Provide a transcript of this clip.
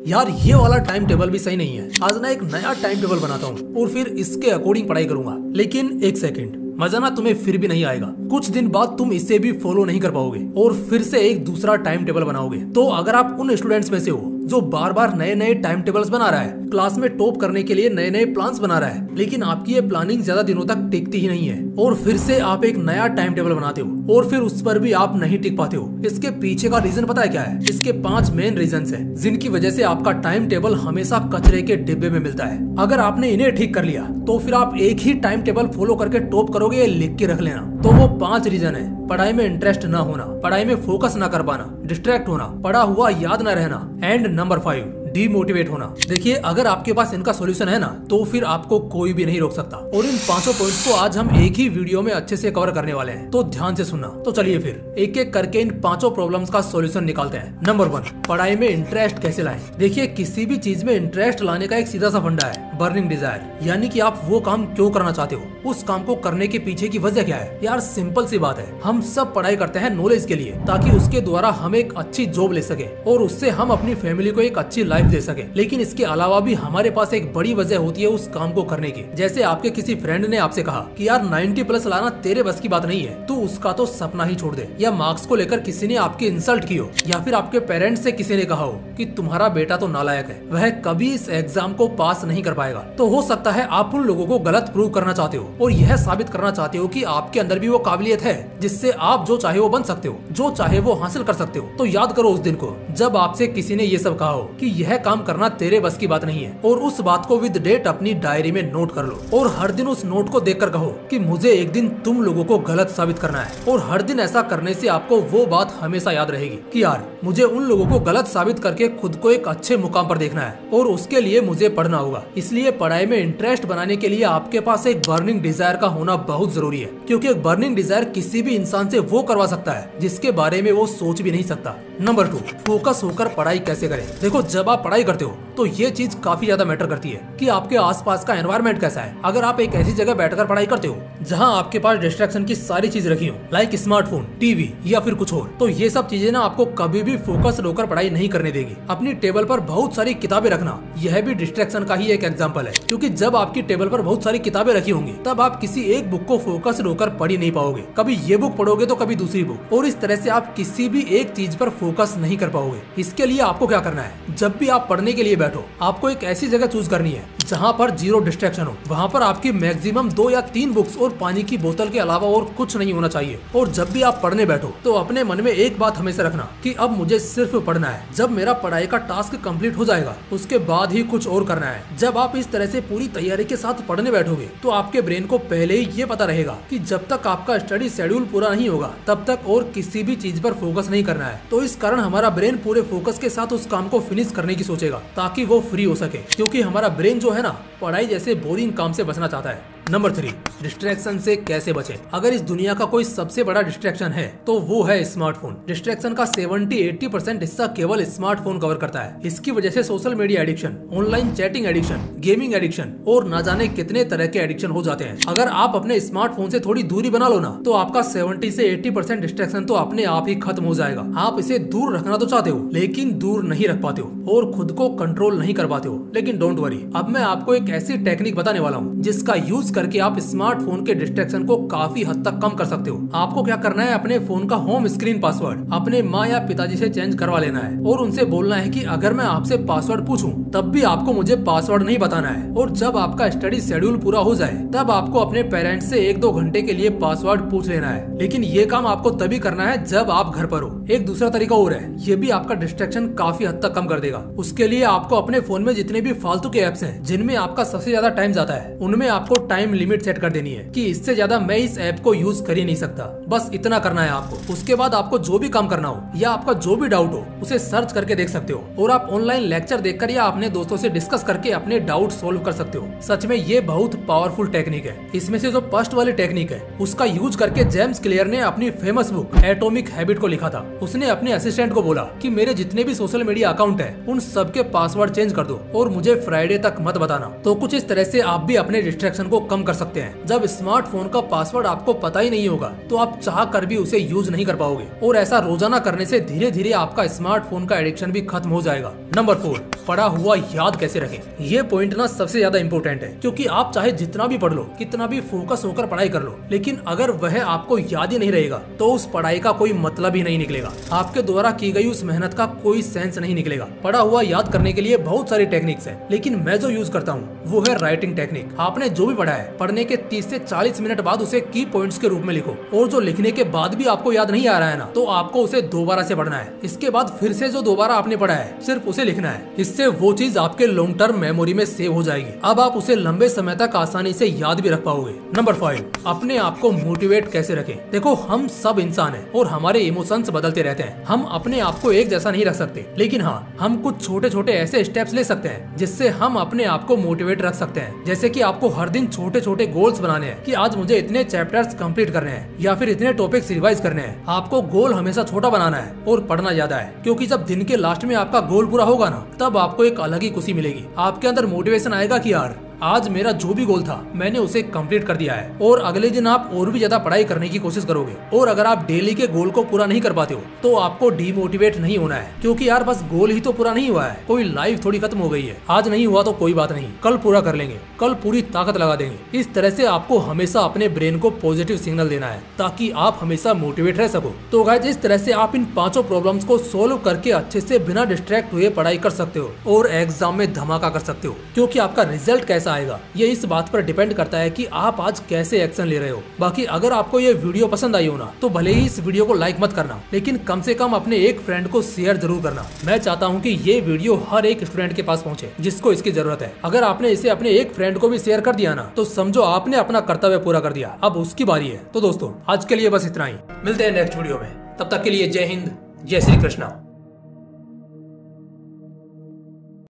यार ये वाला टाइम टेबल भी सही नहीं है, आज ना एक नया टाइम टेबल बनाता हूँ और फिर इसके अकॉर्डिंग पढ़ाई करूंगा। लेकिन एक सेकंड, मजा ना तुम्हें फिर भी नहीं आएगा। कुछ दिन बाद तुम इसे भी फॉलो नहीं कर पाओगे और फिर से एक दूसरा टाइम टेबल बनाओगे। तो अगर आप उन स्टूडेंट्स में से हो जो बार बार नए नए टाइम टेबल्स बना रहा है, क्लास में टॉप करने के लिए नए नए प्लान्स बना रहा है, लेकिन आपकी ये प्लानिंग ज्यादा दिनों तक टिकती ही नहीं है और फिर से आप एक नया टाइम टेबल बनाते हो और फिर उस पर भी आप नहीं टिक पाते हो, इसके पीछे का रीजन पता है क्या है? इसके 5 मेन रीजंस हैं जिनकी वजह से आपका टाइम टेबल हमेशा कचरे के डिब्बे में मिलता है। अगर आपने इन्हें ठीक कर लिया तो फिर आप एक ही टाइम टेबल फॉलो करके टॉप करोगे, लिख के रख लेना। तो वो 5 रीजन है: पढ़ाई में इंटरेस्ट ना होना, पढ़ाई में फोकस ना कर पाना, डिस्ट्रैक्ट होना, पढ़ा हुआ याद न रहना, एंड नंबर 5 डीमोटिवेट होना। देखिए, अगर आपके पास इनका सॉल्यूशन है ना तो फिर आपको कोई भी नहीं रोक सकता और इन 5 पॉइंट्स को आज हम एक ही वीडियो में अच्छे से कवर करने वाले हैं, तो ध्यान से सुनना। तो चलिए फिर एक एक करके इन 5 प्रॉब्लम्स का सॉल्यूशन निकालते हैं। नंबर 1, पढ़ाई में इंटरेस्ट कैसे लाएं। देखिए, किसी भी चीज में इंटरेस्ट लाने का एक सीधा सा फंडा है, बर्निंग डिजायर, यानी कि आप वो काम क्यों करना चाहते हो, उस काम को करने के पीछे की वजह क्या है। यार सिंपल सी बात है, हम सब पढ़ाई करते हैं नॉलेज के लिए, ताकि उसके द्वारा हम एक अच्छी जॉब ले सके और उससे हम अपनी फैमिली को एक अच्छी लाइफ दे सके। लेकिन इसके अलावा भी हमारे पास एक बड़ी वजह होती है उस काम को करने की। जैसे आपके किसी फ्रेंड ने आपसे कहा कि यार 90+ लाना तेरे बस की बात नहीं है, तू उसका तो सपना ही छोड़ दे। या मार्क्स को लेकर किसी ने आपकी इंसल्ट की हो, या फिर आपके पेरेंट्स से किसी ने कहा हो कि तुम्हारा बेटा तो नालायक है, वह कभी इस एग्जाम को पास नहीं कर पाएगा। तो हो सकता है आप उन लोगों को गलत प्रूव करना चाहते हो और यह साबित करना चाहते हो कि आपके अंदर भी वो काबिलियत है जिससे आप जो चाहे वो बन सकते हो, जो चाहे वो हासिल कर सकते हो। तो याद करो उस दिन को जब आपसे किसी ने ये सब कहा हो कि यह काम करना तेरे बस की बात नहीं है, और उस बात को विद डेट अपनी डायरी में नोट कर लो और हर दिन उस नोट को देखकर कहो कि मुझे एक दिन तुम लोगों को गलत साबित करना है। और हर दिन ऐसा करने से आपको वो बात हमेशा याद रहेगी कि यार मुझे उन लोगों को गलत साबित करके खुद को एक अच्छे मुकाम पर देखना है और उसके लिए मुझे पढ़ना होगा। इसलिए पढ़ाई में इंटरेस्ट बनाने के लिए आपके पास एक बर्निंग डिजायर का होना बहुत जरूरी है, क्योंकि एक बर्निंग डिजायर किसी भी इंसान से वो करवा सकता है जिसके बारे में वो सोच भी नहीं सकता। नंबर 2, फोकस होकर पढ़ाई कैसे करें। देखो, जब आप पढ़ाई करते हो तो ये चीज काफी ज्यादा मैटर करती है कि आपके आसपास का एनवायरनमेंट कैसा है। अगर आप एक ऐसी जगह बैठकर पढ़ाई करते हो जहां आपके पास डिस्ट्रैक्शन की सारी चीज रखी हो, लाइक स्मार्टफोन, टीवी या फिर कुछ और, तो ये सब चीजें ना आपको कभी भी फोकस होकर पढ़ाई नहीं करने देगी। अपनी टेबल पर बहुत सारी किताबें रखना, यह भी डिस्ट्रैक्शन का ही एक एग्जाम्पल है, क्योंकि जब आपकी टेबल पर बहुत सारी किताबें रखी होंगी तब आप किसी एक बुक को फोकस होकर पढ़ ही नहीं पाओगे। कभी ये बुक पढ़ोगे तो कभी दूसरी बुक, और इस तरह से आप किसी भी एक चीज पर फोकस नहीं कर पाओगे। इसके लिए आपको क्या करना है, जब भी आप पढ़ने के लिए बैठो आपको एक ऐसी जगह चूज करनी है जहाँ पर 0 डिस्ट्रैक्शन हो। वहाँ पर आपकी मैक्सिमम 2 या 3 बुक्स और पानी की बोतल के अलावा और कुछ नहीं होना चाहिए। और जब भी आप पढ़ने बैठो तो अपने मन में एक बात हमेशा रखना कि अब मुझे सिर्फ पढ़ना है। जब मेरा पढ़ाई का टास्क कंप्लीट हो जाएगा उसके बाद ही कुछ और करना है। जब आप इस तरह से पूरी तैयारी के साथ पढ़ने बैठोगे तो आपके ब्रेन को पहले ही ये पता रहेगा कि जब तक आपका स्टडी शेड्यूल पूरा नहीं होगा तब तक और किसी भी चीज पर फोकस नहीं करना है। तो इस कारण हमारा ब्रेन पूरे फोकस के साथ उस काम को फिनिश करने की सोचेगा ताकि वो फ्री हो सके, क्योंकि हमारा ब्रेन जो है ना पढ़ाई जैसे बोरिंग काम से बचना चाहता है। नंबर 3, डिस्ट्रैक्शन से कैसे बचें। अगर इस दुनिया का कोई सबसे बड़ा डिस्ट्रैक्शन है तो वो है स्मार्टफोन। डिस्ट्रैक्शन का 70-80% हिस्सा केवल स्मार्टफोन कवर करता है। इसकी वजह से social media addiction, online chatting addiction, gaming addiction और ना जाने कितने तरह के एडिक्शन हो जाते हैं। अगर आप अपने स्मार्टफोन से थोड़ी दूरी बना लो ना तो आपका 70 से 80% डिस्ट्रैक्शन तो अपने आप ही खत्म हो जाएगा। आप इसे दूर रखना तो चाहते हो लेकिन दूर नहीं रख पाते हो और खुद को कंट्रोल नहीं कर पाते हो। लेकिन डोंट वरी, अब मैं आपको एक ऐसी टेक्निक बताने वाला हूँ जिसका यूज करके आप स्मार्टफोन के डिस्ट्रैक्शन को काफी हद तक कम कर सकते हो। आपको क्या करना है, अपने फोन का होम स्क्रीन पासवर्ड अपने माँ या पिताजी से चेंज करवा लेना है और उनसे बोलना है कि अगर मैं आपसे पासवर्ड पूछूं तब भी आपको मुझे पासवर्ड नहीं बताना है। और जब आपका स्टडी शेड्यूल पूरा हो जाए तब आपको अपने पेरेंट्स से 1-2 घंटे के लिए पासवर्ड पूछ लेना है। लेकिन ये काम आपको तभी करना है जब आप घर पर हो। एक दूसरा तरीका और है, ये भी आपका डिस्ट्रैक्शन काफी हद तक कम कर देगा। उसके लिए आपको अपने फोन में जितने भी फालतू के एप्स हैं जिनमें आपका सबसे ज्यादा टाइम जाता है उनमें आपको टाइम लिमिट सेट कर देनी है कि इससे ज्यादा मैं इस ऐप को यूज कर ही नहीं सकता। बस इतना करना है आपको। उसके बाद आपको जो भी काम करना हो या आपका जो भी डाउट हो उसे सर्च करके देख सकते हो और आप ऑनलाइन लेक्चर देखकर या अपने दोस्तों से डिस्कस करके अपने डाउट सोल्व कर सकते हो। सच में ये बहुत पावरफुल टेक्निक है। इसमें से जो फर्स्ट वाली टेक्निक है उसका यूज करके जेम्स क्लियर ने अपनी फेमस बुक एटॉमिक हैबिट को लिखा था। उसने अपने असिस्टेंट को बोला कि मेरे जितने भी सोशल मीडिया अकाउंट है उन सबके पासवर्ड चेंज कर दो और मुझे फ्राइडे तक मत बताना। तो कुछ इस तरह से आप भी अपने डिस्ट्रैक्शन को कम कम कर सकते हैं। जब स्मार्टफोन का पासवर्ड आपको पता ही नहीं होगा तो आप चाह कर भी उसे यूज नहीं कर पाओगे, और ऐसा रोजाना करने से धीरे धीरे आपका स्मार्टफोन का एडिक्शन भी खत्म हो जाएगा। नंबर 4, पढ़ा हुआ याद कैसे रखें। ये पॉइंट ना सबसे ज्यादा इंपॉर्टेंट है, क्योंकि आप चाहे जितना भी पढ़ लो, कितना भी फोकस होकर पढ़ाई कर लो, लेकिन अगर वह आपको याद ही नहीं रहेगा तो उस पढ़ाई का कोई मतलब ही नहीं निकलेगा। आपके द्वारा की गई उस मेहनत का कोई सेंस नहीं निकलेगा। पढ़ा हुआ याद करने के लिए बहुत सारी टेक्निक्स है, लेकिन मैं जो यूज करता हूँ वो है राइटिंग टेक्निक। आपने जो भी पढ़ा है, पढ़ने के 30 से 40 मिनट बाद उसे की पॉइंट्स के रूप में लिखो, और जो लिखने के बाद भी आपको याद नहीं आ रहा है ना, तो आपको उसे दोबारा से पढ़ना है। इसके बाद फिर से जो दोबारा आपने पढ़ा है सिर्फ उसे लिखना है। इससे वो चीज आपके लॉन्ग टर्म मेमोरी में सेव हो जाएगी। अब आप उसे लंबे समय तक आसानी से याद भी रख पाओगे। नंबर 5, अपने आप को मोटिवेट कैसे रखें। देखो, हम सब इंसान हैं और हमारे इमोशंस बदलते रहते हैं। हम अपने आप को एक जैसा नहीं रख सकते, लेकिन हाँ, हम कुछ छोटे छोटे ऐसे स्टेप्स ले सकते हैं जिससे हम अपने आप को मोटिवेट रख सकते हैं। जैसे कि आपको हर दिन छोटे छोटे गोल्स बनाने हैं कि आज मुझे इतने चैप्टर्स कंप्लीट करने हैं या फिर इतने टॉपिक्स रिवाइज करने हैं। आपको गोल हमेशा छोटा बनाना है और पढ़ना ज्यादा है, क्योंकि जब दिन के लास्ट में आपका गोल पूरा होगा ना, तब आपको एक अलग ही खुशी मिलेगी। आपके अंदर मोटिवेशन आएगा कि यार, आज मेरा जो भी गोल था मैंने उसे कंप्लीट कर दिया है, और अगले दिन आप और भी ज्यादा पढ़ाई करने की कोशिश करोगे। और अगर आप डेली के गोल को पूरा नहीं कर पाते हो तो आपको डीमोटिवेट नहीं होना है, क्योंकि यार बस गोल ही तो पूरा नहीं हुआ है, कोई लाइफ थोड़ी खत्म हो गई है। आज नहीं हुआ तो कोई बात नहीं, कल पूरा कर लेंगे, कल पूरी ताकत लगा देंगे। इस तरह से आपको हमेशा अपने ब्रेन को पॉजिटिव सिग्नल देना है ताकि आप हमेशा मोटिवेट रह सको। तो गाइस, इस तरह से आप इन 5 प्रॉब्लम्स को सोल्व करके अच्छे से बिना डिस्ट्रैक्ट हुए पढ़ाई कर सकते हो और एग्जाम में धमाका कर सकते हो। क्योंकि आपका रिजल्ट कैसा आएगा ये इस बात पर डिपेंड करता है कि आप आज कैसे एक्शन ले रहे हो। बाकी अगर आपको ये वीडियो पसंद आई हो ना, तो भले ही इस वीडियो को लाइक मत करना, लेकिन कम से कम अपने एक फ्रेंड को शेयर जरूर करना। मैं चाहता हूँ कि ये वीडियो हर एक स्टूडेंट के पास पहुँचे जिसको इसकी जरूरत है। अगर आपने इसे अपने एक फ्रेंड को भी शेयर कर दिया ना, तो समझो आपने अपना कर्तव्य पूरा कर दिया। अब उसकी बारी है। तो दोस्तों, आज के लिए बस इतना ही। मिलते हैं नेक्स्ट वीडियो में। तब तक के लिए जय हिंद, जय श्री कृष्णा।